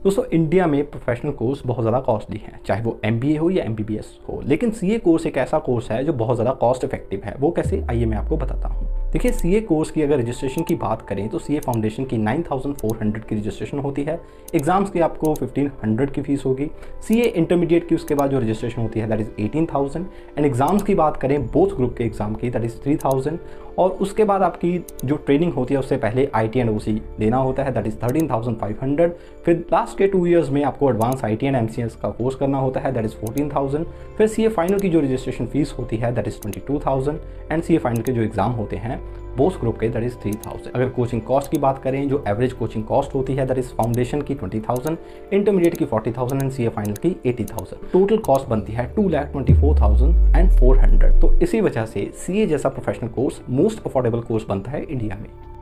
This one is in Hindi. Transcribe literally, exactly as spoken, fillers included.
दोस्तों इंडिया में प्रोफेशनल कोर्स बहुत ज़्यादा कॉस्टली हैं, चाहे वो एमबीए हो या एमबीबीएस हो, लेकिन सीए कोर्स एक ऐसा कोर्स है जो बहुत ज़्यादा कॉस्ट इफेक्टिव है। वो कैसे, आइए मैं आपको बताता हूँ। देखिए सीए कोर्स की अगर रजिस्ट्रेशन की बात करें तो सीए फाउंडेशन की नाइन थाउजेंड फोर हंड्रेड की रजिस्ट्रेशन होती है। एग्जाम्स की आपको फिफ्टीन हंड्रेड की फीस होगी। सीए इंटरमीडिएट की उसके बाद जो रजिस्ट्रेशन होती है that is eighteen thousand. And exams की बात करें बोथ ग्रुप के एग्जाम की दैट इज़ थ्री थाउजेंड। और उसके बाद आपकी जो ट्रेनिंग होती है उससे पहले आई टी एंड ओ सी देना होता है that is thirteen thousand five hundred. फिर लास्ट के टू ईयर्स में आपको advance I T and M C S का कोर्स करना होता है दैट इज़ फोर्टीन थाउजेंड। फिर सी ए फाइनल की जो रजिस्ट्रेशन फीस होती है that is twenty two thousand. And C A final के जो एग्जाम होते हैं बोथ ग्रुप के दैट इज़ थ्री थाउजेंड। अगर कोचिंग कॉस्ट की बात करें, जो एवरेज कोचिंग कॉस्ट होती है दैट इज़ फाउंडेशन की ट्वेंटी थाउजेंड, इंटरमीडिएट की forty thousand and C A final की एटी थाउजेंड। टोटल कॉस्ट बनती है two lakh twenty four thousand and four hundred. तो इसी वजह से सी ए जैसा professional course most affordable course बनता है इंडिया में।